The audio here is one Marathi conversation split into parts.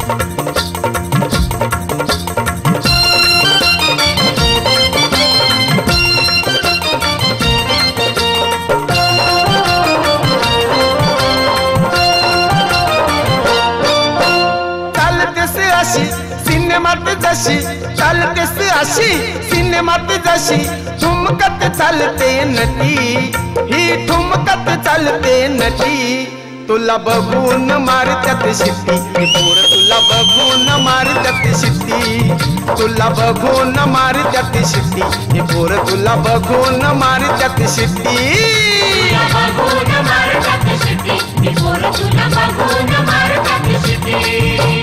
सिनेमात जशी चालतेस अशी सिनेमात जशी ठुमकत चालते नटी ही ठुमकत चालते नटी तुला बघून मारत्यात शिट्टी पोर तुला बघून मारत्यात शिट्टी तुला बघून मारत्यात शिट्टी पोर तुला बघून मारत्यात शिट्टी बघून मारत्यात शिट्टी पोर तुला बघून मारत्यात शिट्टी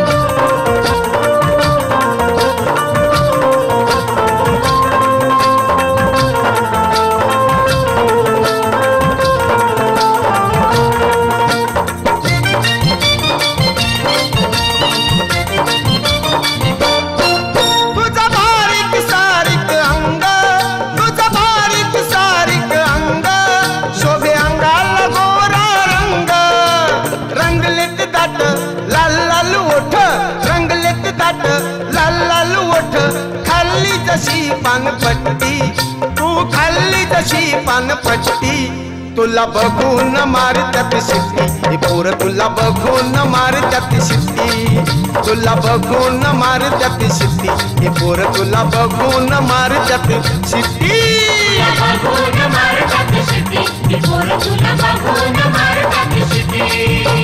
पानपट्टी तू खाल्ली जशी पानपट्टी तुला बघून मारत्यात शिट्टी पोर तुला बघून मारत्यात शिट्टी तुला बघून मारत्यात शिट्टी पोर तुला बघून मारत्यात शिट्टी बघून मारत्यात शिट्टी पोर तुला बघून मारत्यात शिट्टी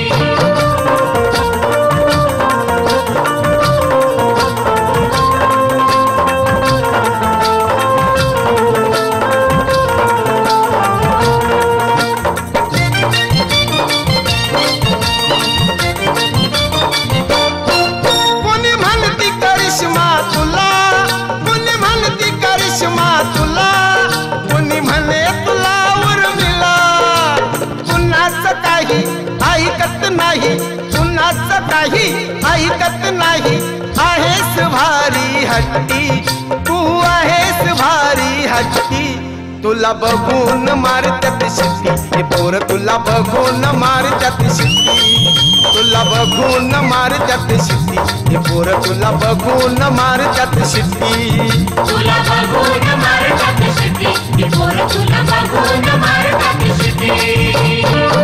ऐकत नाही आहेस भारी हट्टी तू आहेस भारी हट्टी तुला बघून मारत्यात शिट्टी पोर तुला बघून मारत्यात शिट्टी तुला बघून मारत्यात शिट्टी पोर तुला बघून मारत्यात शिट्टी तुला बघून मारत्यात शिट्टी पोर तुला बघून मारत्यात शिट्टी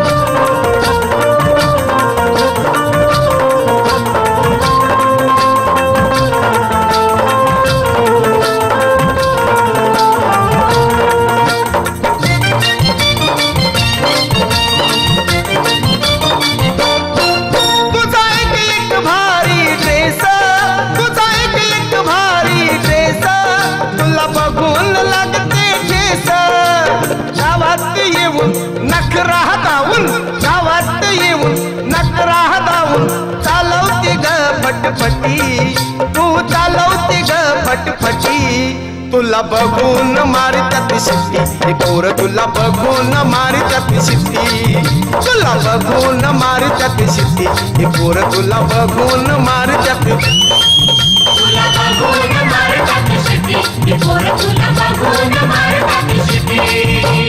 गावात येऊन नकरा दावून चालवते ग फटफटी तू चालवते ग फटफटी तुला बघून मारत्यात शिट्टी पोर तुला बघून मारत्यात शिट्टी तुला बघून मारत्यात शिट्टी पोर तुला बघून मारत्यात तुला बघून मारत्यात शिट्टी पोर तुला बघून मारत्यात शिट्टी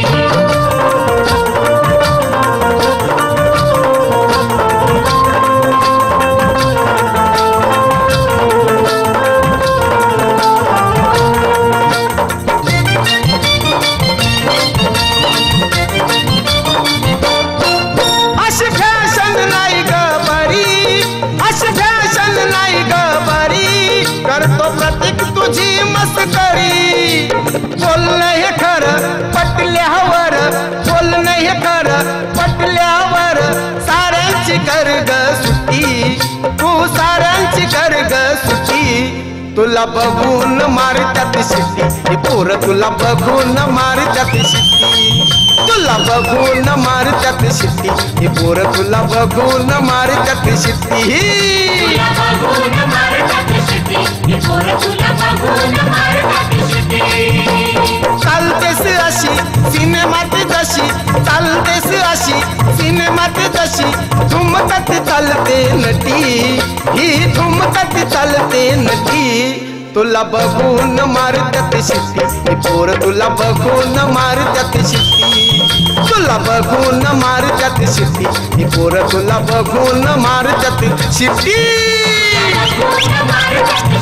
बोलणं हे खरं पटल्यावर बोलणं हे खरं पटल्यावर साऱ्यांची कर ग सुट्टी तू साऱ्यांची कर ग सुट्टी तुला बघून मारत्यात शिट्टी पोर तुला बघून मारत्यात शिट्टी तुला बघून मारत्यात शिट्टी पोर तुला बघून मारत्यात शिट्टी बघून मारत्यात शिट्टी पोर तुला बघून मारत्यात शिट्टी चालतेस अशी सिनेमात जशी चालतेस अशी सिनेमात जशी ठुमकत चालते नटी ही ठुमकत चालते नटी तुला बघून मारत्यात शिट्टी ही पोर तुला बघून मारत्यात शिट्टी तुला बघून मारत्यात शिट्टी ही पोर तुला बघून मारत्यात शिट्टी बघून मारतात